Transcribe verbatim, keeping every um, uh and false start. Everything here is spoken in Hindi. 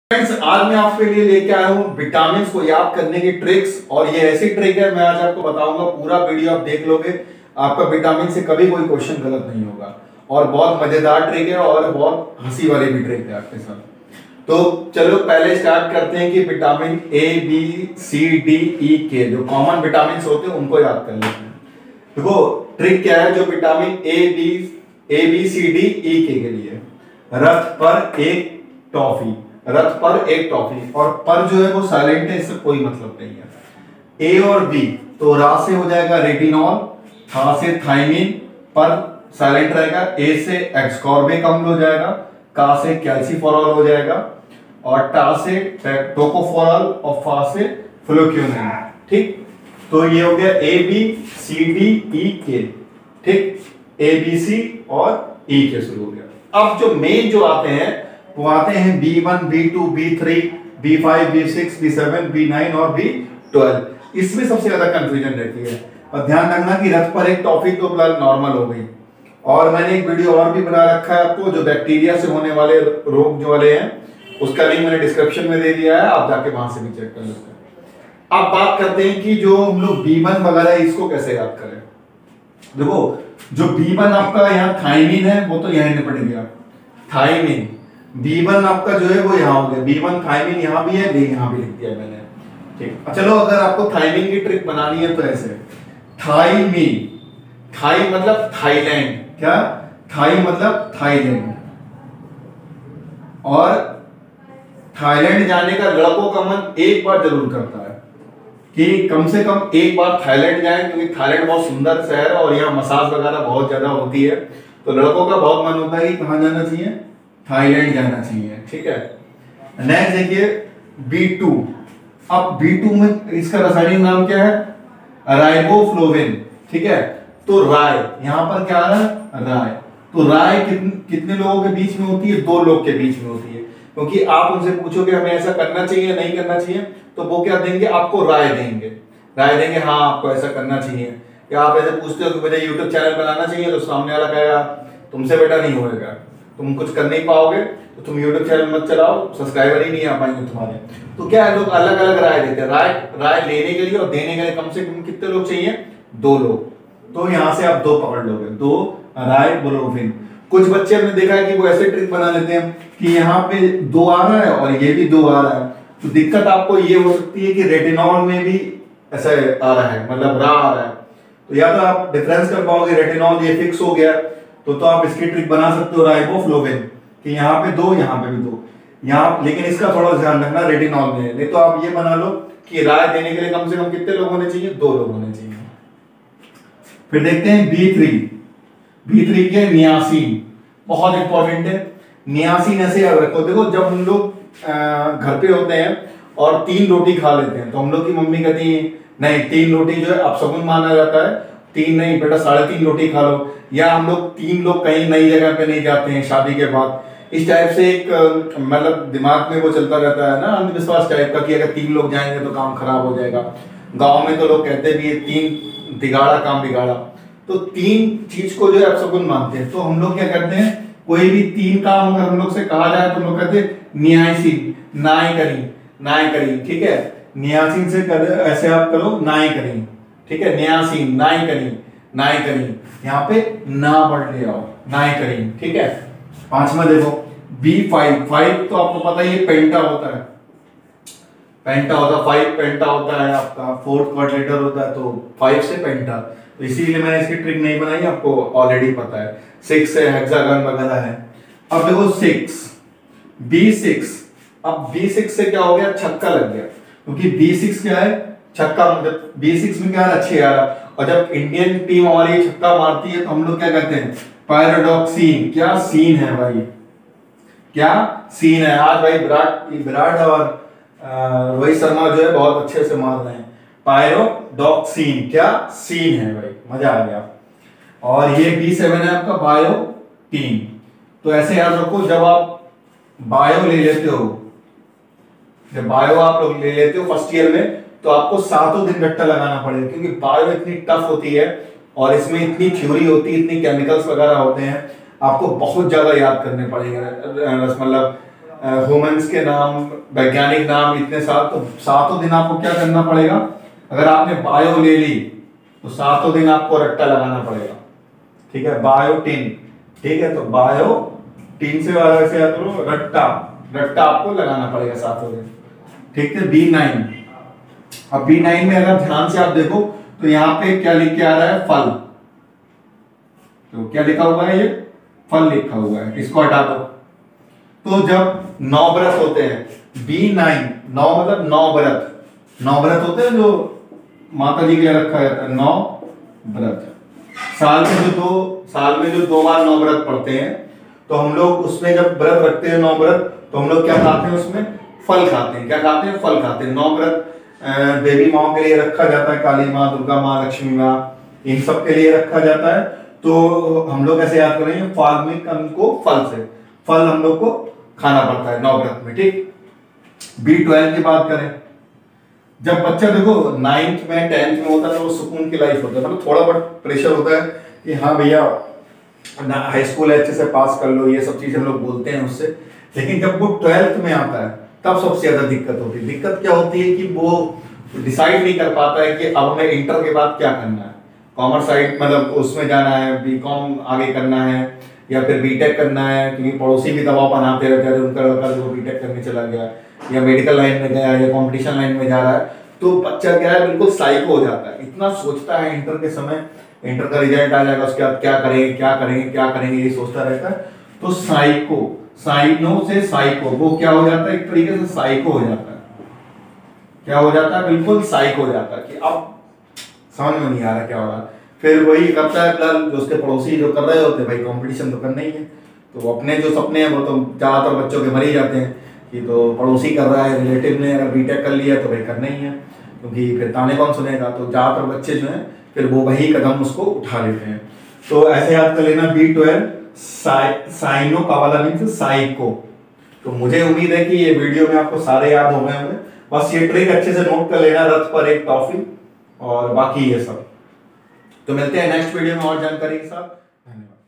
फ्रेंड्स, आज मैं आपके लिए लेके आया हूँ विटामिन को याद करने की ट्रिक्स। और ये ऐसी ट्रिक है, मैं आज आपको बताऊंगा। पूरा वीडियो आप देख लोगे, आपका विटामिन से कभी कोई क्वेश्चन गलत नहीं होगा। और बहुत मजेदार ट्रिक है और बहुत हंसी वाली भी ट्रिक है आपके साथ। तो चलो पहले स्टार्ट करते हैं कि vitamin A B C D E के जो कॉमन विटामिन होते हैं उनको याद कर लेते हैं। देखो ट्रिक क्या है। जो vitamin A B A B C D E के के लिए रथ पर एक टॉफी, रथ पर एक टॉफी, और पर जो है वो साइलेंट है, इससे कोई मतलब नहीं है। ए और बी तो रा से हो जाएगा रेटिनॉल, था से थायमिन, पर साइलेंट रहेगा। ए से एस्कॉर्बिक अम्ल हो जाएगा, का से कैल्सिफेरॉल हो जाएगा, और टा से टोकोफेरॉल, और फा से फ्लोक्यूनिन। ठीक, तो ये हो गया ए बी सी डी ई के। ठीक, ए बी सी और ई के शुरू हो गया। अब जो मेन जो आते हैं वो आते हैं B one, B two, B three, B five, B six, B seven, B nine और बी ट्वेल्व। इसमें सबसे ज्यादा कंफ्यूजन रहती है। और ध्यान रखना कि रथ पर एक टॉफी तो ब्लड नॉर्मल हो गई। और मैंने एक वीडियो और भी बना रखा है आपको, जो बैक्टीरिया से होने वाले रोग जो वाले हैं, उसका लिंक मैंने डिस्क्रिप्शन में दे दिया है, आप जाके वहां से भी चेक कर सकते हैं। अब बात करते हैं कि जो हम लोग बी वन वगैरह है, इसको कैसे याद करें। देखो जो बी वन आपका यहाँ थायमिन है वो तो यहीं निपट गया, थायमिन। बी वन आपका जो है वो यहाँ हो गया, बी वन थायमिन यहाँ भी है, यहाँ भी लिख दिया मैंने। ठीक, चलो अगर आपको थायमिन की ट्रिक बनानी है तो ऐसे थायमिन, थाई मतलब थाईलैंड, क्या थाई मतलब थाईलैंड। और थाईलैंड जाने का लड़कों का मन एक बार जरूर करता है कि कम से कम एक बार थाईलैंड जाएं, क्योंकि थाईलैंड बहुत सुंदर शहर है और यहाँ मसाज वगैरह बहुत ज्यादा होती है। तो लड़कों का बहुत मन होता है कि कहाँ जाना चाहिए, थाईलैंड जाना चाहिए। ठीक है, नेक्स्ट देखिए बी टू। अब बी टू में इसका रासायनिक नाम क्या है, राइबोफ्लोविन। ठीक है, तो राय यहां पर क्या आ रहा है, राय। तो राय कितने कितने लोगों के बीच में होती है, दो लोग के बीच में होती है। क्योंकि आप उनसे पूछोगे हमें ऐसा करना चाहिए नहीं करना चाहिए, तो वो क्या देंगे, आपको राय देंगे। राय देंगे हाँ आपको ऐसा करना चाहिए। या आप ऐसे पूछते हो कि मुझे यूट्यूब चैनल बनाना चाहिए, तो सामने वाला कहेगा तुमसे बेटा नहीं होएगा, तुम कुछ कर नहीं पाओगे, तो तुम YouTube चैनल मत चलाओ, सब्सक्राइबर ही नहीं आ पाएंगे तुम्हारे। तो क्या है, लोग अलग अलग राय देते हैं। राय राय लेने के लिए और देने के लिए कम से कम कितने लोग चाहिए, दो लोग। तो यहाँ से आप दो पकड़ लोगे, दो राइबोफ्लोविन। कुछ बच्चे हमने देखा है कि वो ऐसे ट्रिक बना लेते हैं कि यहाँ पे दो आ रहा है और ये भी दो आ रहा है। तो दिक्कत आपको ये हो सकती है कि रेटिनॉल में भी ऐसा आ रहा है, मतलब रा आ रहा है। तो या तो आप डिफरेंस कर पाओगे, रेटिनॉल ये फिक्स हो गया तो तो आप इसकी ट्रिक बना सकते हो राइबोफ्लोविन कि यहाँ पे दो, यहाँ पे भी दो, यहाँ। लेकिन इसका थोड़ा ध्यान रखना रेटिनॉल में। नहीं तो आप ये बना लो कि राय देने के लिए कम से कम कितने लोग होने चाहिए, दो लोग होने चाहिए। फिर देखते हैं बी थ्री। बी थ्री के नियासिन, बहुत इंपॉर्टेंट है। नियासिन ऐसे याद रखो। देखो जब हम लोग घर पे होते हैं और तीन रोटी खा लेते हैं, तो हम लोग की मम्मी कहती है नहीं तीन रोटी जो है अपशगुन माना जाता है, तीन नहीं बेटा साढ़े तीन रोटी खा लो। या हम लोग तीन लोग कहीं नई जगह पे नहीं जाते हैं शादी के बाद, इस टाइप से एक मतलब दिमाग में वो चलता रहता है ना, अंधविश्वास टाइप का कि अगर तीन लोग जाएंगे तो काम खराब हो जाएगा। गांव में तो लोग कहते भी है तीन दिगाड़ा काम बिगाड़ा। तो तीन चीज को जो है अपशगुन मानते हैं। तो हम लोग क्या करते हैं, कोई भी तीन काम अगर हम लोग से कहा जाए तो हम लोग कहते हैं नियासिन, नाई करी, नाई करी। ठीक है, नियासिन से कर ऐसे आप करो, नाई करी। ठीक है, नियासिन, नाई करी, नाई करी। यहाँ पे ना बढ़ ले आओ, नाई करी। ठीक है, पांचवा देखो बी फाइव। फाइव तो आपको पता ही है पेंटा होता है, पेंटा होता है, फाइव पेंटा होता है आपका, फोर्थ क्वाड्रेटर होता है, तो फाइव से पेंटा। तो इसीलिए मैंने इसकी ट्रिक नहीं बनाई, आपको ऑलरेडी पता है। सिक्स से हेक्सागन वगैरह है। अब देखो सिक्स, बी सिक्स। अब बी सिक्स से क्या हो गया, छक्का लग गया, क्योंकि बी सिक्स क्या है, छक्का। मतलब बी सिक्स में क्या है, अच्छे आ रहा। और जब इंडियन टीम हमारी छक्का मारती है तो हम लोग क्या कहते हैं, पैराडॉक्सिन। क्या सीन है भाई, क्या सीन है। आज भाई विराट विराट और रोहित शर्मा जो है बहुत अच्छे से मार रहे हैं। पायरोडॉक्सिन, क्या सीन है भाई, मजा आ गया। और ये बी सेवन है आपका बायोटीन। तो ऐसे याद रखो, जब आप बायो ले लेते हो, जब बायो आप लोग ले लेते हो फर्स्ट ईयर में, तो आपको सातों दिन रट्टा लगाना पड़ेगा, क्योंकि बायो इतनी टफ होती है और इसमें इतनी थ्योरी होती है, इतनी केमिकल्स वगैरह होते हैं, आपको बहुत ज्यादा याद करने पड़ेंगे। मतलब ह्यूमंस के नाम, वैज्ञानिक नाम, इतने साल, तो सातों दिन आपको क्या करना पड़ेगा? अगर आपने बायो ले ली तो सातों दिन आपको रट्टा लगाना पड़ेगा, ठीक है, बायोटिन, ठीक है, तो बायो टीन से वैसे याद करो, रट्टा रट्टा आपको लगाना पड़ेगा सातों दिन, ठीक है। बी नाइन, अब बी नाइन में अगर ध्यान से आप देखो तो यहाँ पे क्या लिख के आ रहा है? फल। तो क्या लिखा हुआ है? ये फल लिखा हुआ है, इसको हटा दो। तो जब नौ व्रत होते हैं, बी नाइन, नौ मतलब नौ व्रत, नौ व्रत होते हैं जो माता जी के लिए रखा जाता है, नौ व्रत। साल में जो दो साल में जो दो बार नौ व्रत पढ़ते हैं, तो हम लोग उसमें जब व्रत रखते हैं नौ व्रत, तो हम लोग क्या खाते हैं? उसमें फल खाते हैं। क्या खाते हैं? फल खाते हैं। नौ व्रत देवी माँ के लिए रखा जाता है, काली माँ, दुर्गा माँ, लक्ष्मी माँ, इन सब के लिए रखा जाता है। तो हम लोग ऐसे याद करेंगे, फार्मिक अन्न को फल से, फल हम लोग को खाना पड़ता है नौ व्रत में, ठीक। बी ट्वेल्व की बात करें, जब बच्चा देखो नाइन्थ में टेंथ में होता है तो वो सुकून की लाइफ होता है, मतलब थोड़ा बहुत प्रेशर होता है कि हाँ भैया हाई स्कूल अच्छे से पास कर लो, ये सब चीजें हम लोग बोलते हैं उससे। लेकिन जब वो ट्वेल्थ में आता है तब सबसे ज्यादा दिक्कत होती है। दिक्कत क्या होती है कि वो डिसाइड नहीं कर पाता है कि अब हमें इंटर के बाद क्या करना है, कॉमर्स साइड मतलब उसमें जाना है, बीकॉम आगे करना है या फिर बीटेक करना है, क्योंकि पड़ोसी भी दबाव बनाते रहते हैं, उनका लड़का जो बीटेक करने चला गया या मेडिकल लाइन में गया या कंपटीशन लाइन में जा रहा है, तो बच्चा क्या है बिल्कुल साइको हो जाता है। इतना सोचता है इंटर के समय, इंटर का रिजल्ट आ जाएगा उसके बाद क्या करेंगे क्या करेंगे क्या करेंगे, ये सोचता रहता है। तो साइको, साइनो से साइको, वो क्या हो जाता है? एक तरीके से साइको हो जाता है। क्या हो जाता है? बिल्कुल साइको हो जाता है कि अब समझ में नहीं आ रहा क्या हो रहा है। फिर वही करता है प्लान, जो उसके पड़ोसी जो कर रहे होते हैं, भाई कंपटीशन तो करना ही है, तो अपने जो सपने हैं वो तो ज्यादातर बच्चों के मर ही जाते हैं कि तो पड़ोसी कर रहा है, रिलेटिव ने अगर बीटेक कर लिया तो भाई करना ही है, क्योंकि फिर ताने कौन सुनेगा। तो ज्यादातर बच्चे जो हैं फिर वो वही कदम उसको उठा लेते हैं। तो ऐसे याद कर लेना, बी ट्वेल्व साइनो का वाला मीन्स साइको। तो मुझे उम्मीद है कि ये वीडियो में आपको सारे याद हो गए होंगे। बस ये ट्रिक अच्छे से नोट कर लेना, रथ पर एक टॉफी और बाकी ये सब। तो मिलते हैं नेक्स्ट वीडियो में और जानकारी के साथ। धन्यवाद।